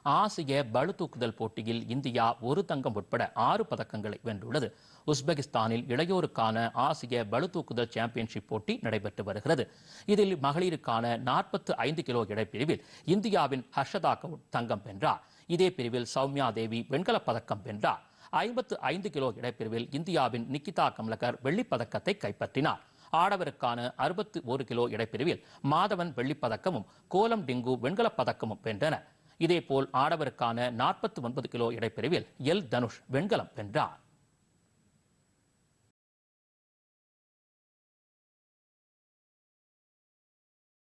ஆசிய பளுதூக்குதல் போட்டியில் இந்தியா ஒரு தங்கம் உட்பட 6 பதக்கங்களை வென்றுள்ளது. உஸ்பெகிஸ்தானில் இளையோருக்கான ஆசிய பளுதூக்குதல் சாம்பியன்ஷிப் போட்டி நடைபெற்று வருகிறது. இதில் மகளிருக்கான 45 கிலோ எடைப்பிரிவில் இந்தியாவின் ஹர்ஷதா கவுட் தங்கம் வென்றார். இதே பிரிவில் சௌமியா தேவி வெண்கலப் பதக்கம் வென்றார். 55 கிலோ எடைப்பிரிவில் இந்தியாவின் நிகிதா கம்லகர் வெள்ளிப் பதக்கத்தை கைப்பற்றினார். ஆடவருக்கான 61 கிலோ எடைப்பிரிவில் மாதவன் வெள்ளிப்பதக்கமும் கோலம் டிங்கு வெண்கலப் பதக்கமும் வென்றனர். இதேபோல் ஆடவருக்கான 49 கிலோ எடைப்பிரிவில் எல் தனுஷ் வெண்கலம் வென்றார்.